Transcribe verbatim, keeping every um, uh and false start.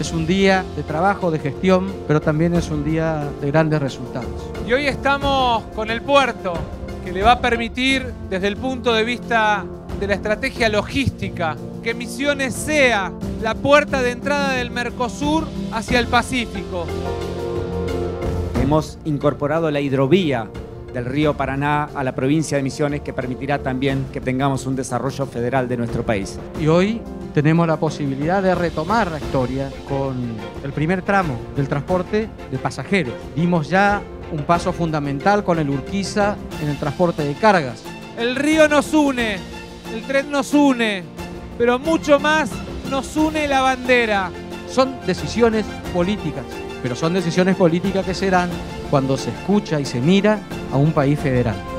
Es un día de trabajo, de gestión, pero también es un día de grandes resultados. Y hoy estamos con el puerto, que le va a permitir, desde el punto de vista de la estrategia logística, que Misiones sea la puerta de entrada del Mercosur hacia el Pacífico. Hemos incorporado la hidrovía del río Paraná a la provincia de Misiones, que permitirá también que tengamos un desarrollo federal de nuestro país. Y hoy tenemos la posibilidad de retomar la historia con el primer tramo del transporte de pasajeros. Dimos ya un paso fundamental con el Urquiza en el transporte de cargas. El río nos une, el tren nos une, pero mucho más nos une la bandera. Son decisiones políticas, pero son decisiones políticas que serán cuando se escucha y se mira a un país federal.